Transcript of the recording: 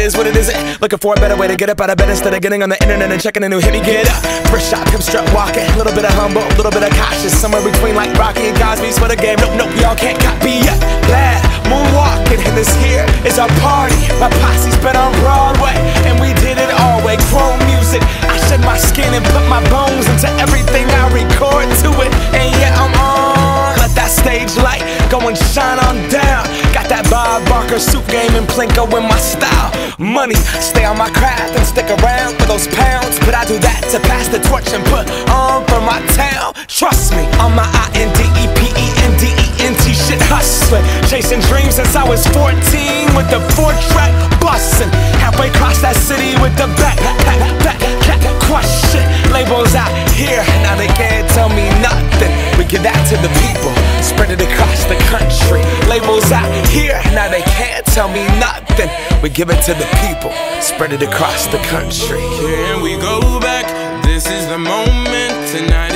is what it isn't. Looking for a better way to get up out of bed instead of getting on the internet and checking a new hit. Me get up, first shot, come strut walking. A little bit of humble, a little bit of cautious. Somewhere between like Rocky and Cosby's for the game. Nope, nope, y'all can't copy yet. Glad moonwalking, and this here is our party. My posse's been on Broadway, and we did it all way. Chrome music, I shed my skin and put my bones into everything I record to it. And yeah, I'm on. Let that stage light go and shine on down. Got that Bob Barker suit game and Plinko in my style. Money, stay on my craft and stick around for those pounds. But I do that to pass the torch and put on for my town. Trust me, on my INDEPENDENT shit hustling. Chasing dreams since I was 14 with the 4-track bustin'. Halfway across that city with the back question. Labels out here, now they can't tell me nothing. We give that to the people, spread it across the country. Labels out here, now they can't tell me nothing. We give it to the people, spread it across the country. Can we go back? This is the moment tonight.